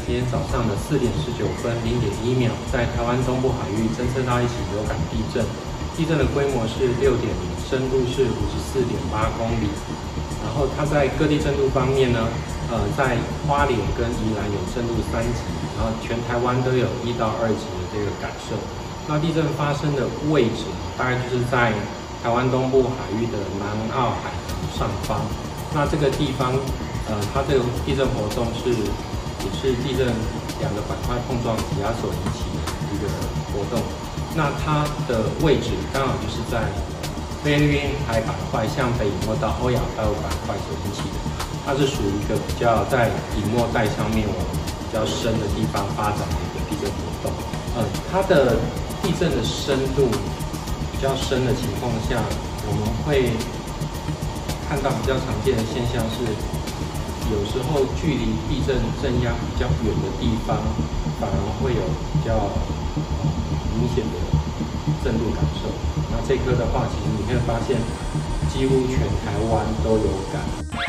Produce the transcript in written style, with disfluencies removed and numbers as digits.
今天早上的4点19分0.1秒，在台湾东部海域侦测到一起有感地震，地震的规模是6.0，深度是54.8公里。然后它在各地震度方面呢，在花莲跟宜兰有震度3级，然后全台湾都有1到2级的这个感受。那地震发生的位置大概就是在台湾东部海域的南澳海峡上方。那这个地方，它这个地震活动也是地震2个板块碰撞挤压所引起的一个活动。那它的位置刚好就是在菲律宾海板块向北隐没到欧亚大陆板块所引起的，它是属于一个比较在隐没带上面往比较深的地方发展的一个地震活动。它的地震的深度比较深的情况下，我们会看到比较常见的现象是，有时候距离地震震央比较远的地方，反而会有比较明显的震度感受。那这颗的话，其实你会发现，几乎全台湾都有感。